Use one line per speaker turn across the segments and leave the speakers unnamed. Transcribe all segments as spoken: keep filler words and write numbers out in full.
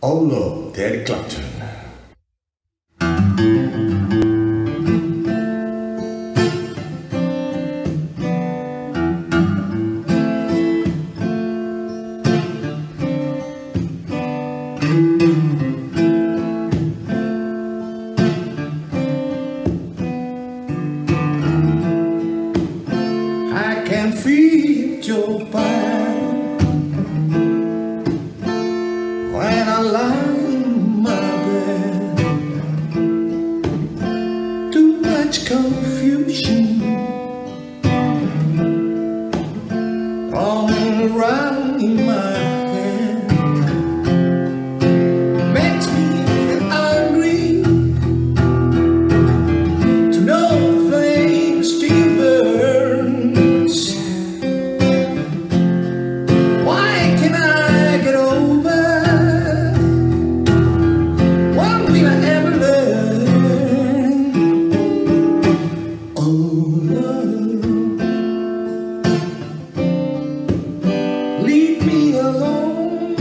Oh Love de Eric Clapton. I can feel your pain when I lie in my bed. Too much confusion all around in my head. Makes me feel angry to know things still burns. Why can I get over? What will I ever learn? Oh love, leave me alone.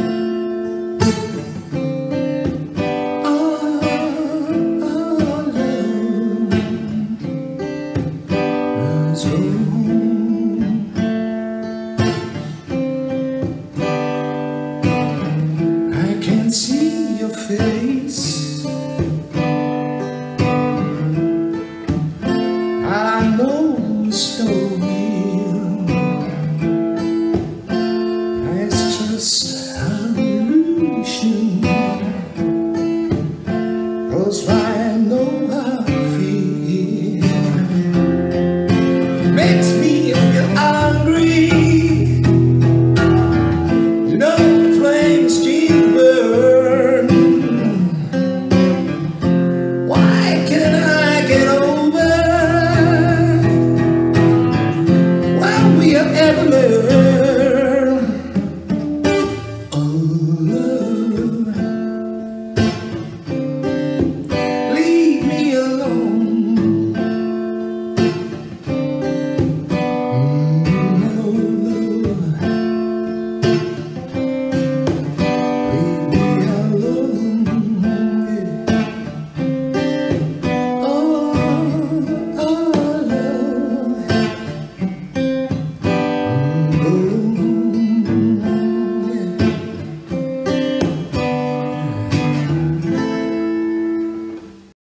Oh, oh love, runs home. I can see your face